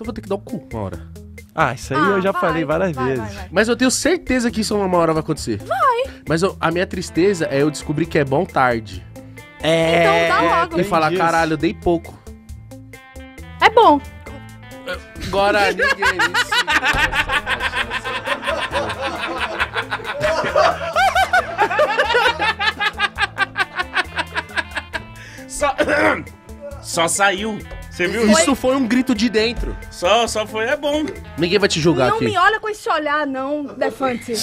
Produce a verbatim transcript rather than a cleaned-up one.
Então vou ter que dar o cu uma hora. Ah, isso aí Ah, eu já vai, falei várias vai, vezes. vai, vai. Mas eu tenho certeza que isso uma hora vai acontecer. Vai. Mas eu- a minha tristeza é eu descobrir que é bom tarde. É. Então dá logo. E falar, disso. caralho, eu dei pouco. É bom. Agora ninguém me Só... Só saiu. Você viu? Isso foi um grito de dentro. Só, só foi, é bom. Ninguém vai te julgar Não aqui. me olha com esse olhar, não, Defante.